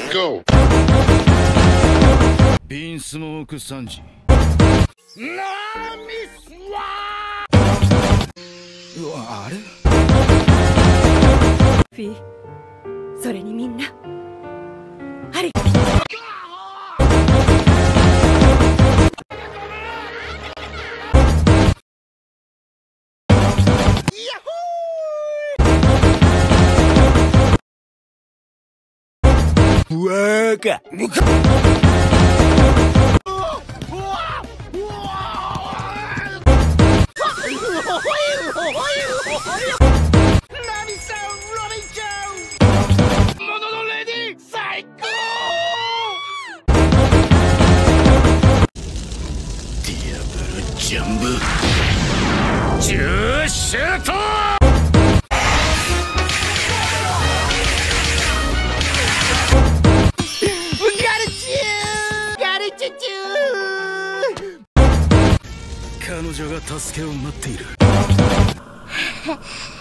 Go! ビンスモークサンジ。うわ、あれフィー、それにみんなあり。 うわーかジャンブジューシュート彼女が助けを待っている。